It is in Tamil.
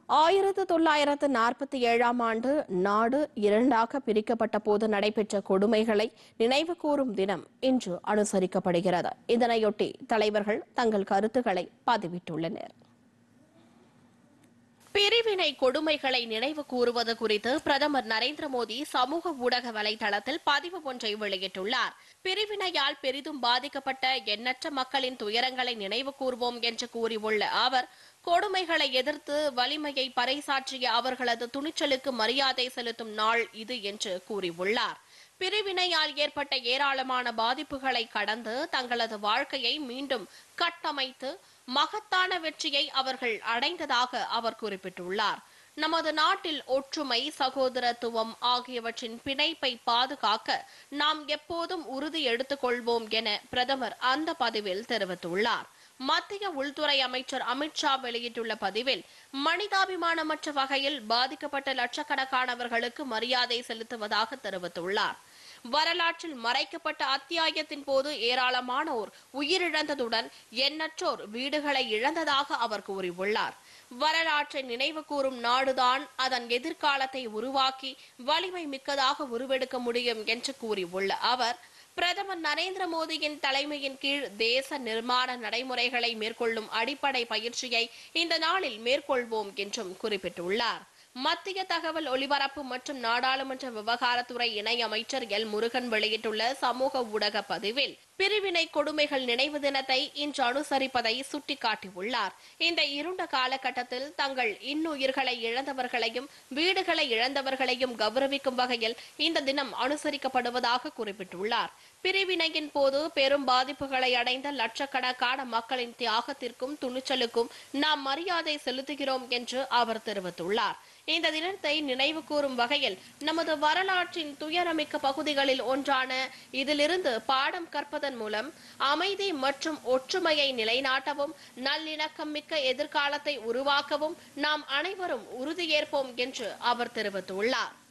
1947ஆம் ஆண்டு நாடு இரண்டாக பிரிக்கப்பட்ட போது நடைபெற்ற கொடுமைகளை நினைவு கூறும் தினம் இன்று அனுசரிக்கப்படுகிறது. இதனையொட்டி தலைவர்கள் தங்கள் கருத்துக்களை பதிவிட்டுள்ளனர். பிரிவினை கொடுமைகளை நினைவு கூறுவது குறித்து பிரதமர் நரேந்திர மோடி சமூக ஊடக வலைதளத்தில் பதிவு ஒன்றை வெளியிட்டுள்ளார். பிரிவினையால் பெரிதும் பாதிக்கப்பட்ட எண்ணற்ற மக்களின் துயரங்களை நினைவு கூர்வோம் என்று கூறியுள்ள அவர், கொடுமைகளை எதிர்த்து வலிமையை பறைசாற்றிய அவர்களது துணிச்சலுக்கு மரியாதை செலுத்தும் நாள் இது என்று கூறியுள்ளார். பிரிவினையால் ஏற்பட்ட ஏராளமான பாதிப்புகளை கடந்து தங்களது வாழ்க்கையை மீண்டும் கட்டமைத்து மகத்தான வெற்றியை அவர்கள் அடைந்ததாக அவர் குறிப்பிட்டுள்ளார். நமது நாட்டில் ஒற்றுமை, சகோதரத்துவம் ஆகியவற்றின் பிணைப்பை பாதுகாக்க நாம் எப்போதும் உறுதி எடுத்துக் கொள்வோம் என பிரதமர் அந்த பதிவில் தெரிவித்துள்ளார். மத்திய உள்துறை அமைச்சர் அமித்ஷா வெளியிட்டுள்ள பதிவில், மனிதாபிமானமற்ற வகையில் பாதிக்கப்பட்ட லட்சக்கணக்கானவர்களுக்கு மரியாதை செலுத்துவதாக தெரிவித்துள்ளார். வரலாற்றில் மறைக்கப்பட்ட அத்தியாயத்தின் போது ஏராளமானோர் உயிரிழந்ததுடன் எண்ணற்றோர் வீடுகளை இழந்ததாக அவர் கூறியுள்ளார். வரலாற்றை நினைவு கூறும் நாடுதான் அதன் எதிர்காலத்தை உருவாக்கி வலிமை மிக்கதாக உருவெடுக்க முடியும் என்று கூறியுள்ள அவர், பிரதமர் நரேந்திர மோடியின் தலைமையின் கீழ் தேச நிர்மாண நடைமுறைகளை மேற்கொள்ளும் அடிப்படை பயிற்சியை இந்த நாளில் மேற்கொள்வோம் என்றும் குறிப்பிட்டுள்ளார். மத்திய தகவல் ஒலிபரப்பு மற்றும் நாடாளுமன்ற விவகாரத்துறை இணை அமைச்சர் எல் முருகன் வெளியிட்டுள்ள சமூக ஊடக பதிவில், பிரிவினை கொடுமைகள் நினைவு தினத்தை இன்று அனுசரிப்பதை சுட்டிக்காட்டியுள்ளார். இந்த இருண்ட காலகட்டத்தில் தங்கள் இன்னுயிர்களை இழந்தவர்களையும் வீடுகளை இழந்தவர்களையும் கௌரவிக்கும் வகையில் இந்த தினம் அனுசரிக்கப்படுவதாக குறிப்பிட்டுள்ளார். பிரிவினையின் போது பெரும் பாதிப்புகளை அடைந்த லட்சக்கணக்கான மக்களின் தியாகத்திற்கும் துணிச்சலுக்கும் நாம் மரியாதை செலுத்துகிறோம் என்று அவர் தெரிவித்துள்ளார். இந்த தினத்தை நினைவு கூறும் வகையில் நமது வரலாற்றின் துயரமிக்க பகுதிகளில் ஒன்றான இதிலிருந்து பாடம் கற்பதன் மூலம் அமைதி மற்றும் ஒற்றுமையை நிலைநாட்டவும் நல்லிணக்கம் மிக்க எதிர்காலத்தை உருவாக்கவும் நாம் அனைவரும் உறுதியேற்போம் என்று அவர் தெரிவித்துள்ளார்.